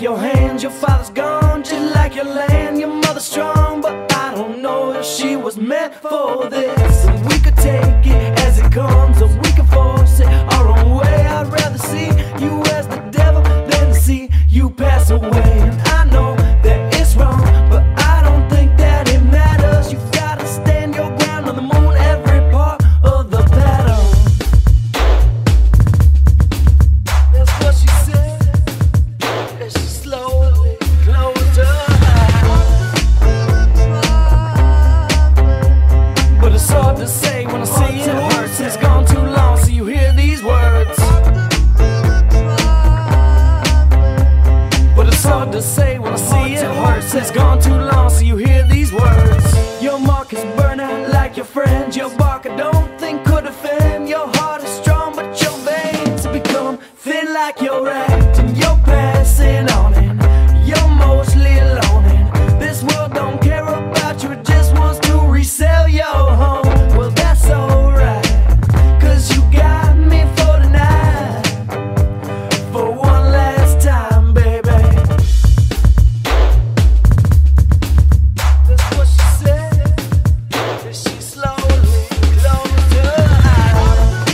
your hands. Your father's gone, just like your land. Your mother's strong, but I don't know if she was meant for this. And we could take it as it comes, or we could force it our own way. I'd rather see you as the devil than to see you pass away. And I know that it's wrong, but I don't think that it matters. You gotta stand your ground on the moon, every part of the pattern. That's what she said, and she slowly closed her eyes. But it's hard to say when I see it hurts. It's gone too long, so you hear these words. But it's hard to say when I see it hurts. It's gone too long, so you hear these words. Your mark is burnt out like your friend. Your bark I don't think could offend. Your heart is strong, but your veins have become thin like your act. And you're passing on, and you're mostly alone. And this world don't care about you, it just wants to resell your home. Well, that's alright, 'cause you got me for tonight, for one last time, baby. That's what she said, and she slowly closed her eyes.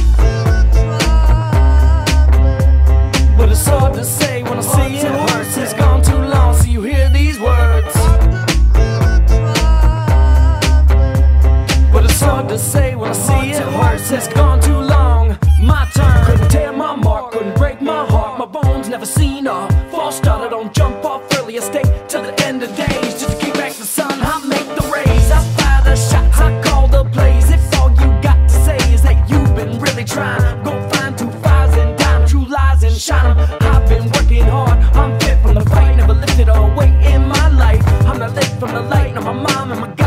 But it's hard to say when I see it hurts. It's gone too long, so you hear these words. But it's hard to say when I see it hurts. It's gone too long, my turn. Couldn't tear my mark, couldn't break my heart. My bones never seen a false start. I don't jump off early, I stay till the end of days, just to keep back the sun. I make the rays, I fire the shots, I call the plays. If all you got to say is that you've been really trying, go find 2 fires and dime true lies and shine 'em. I've been working hard, I'm fit from the fight, never lifted a weight in my life. I'm not late from the light, now my mom and my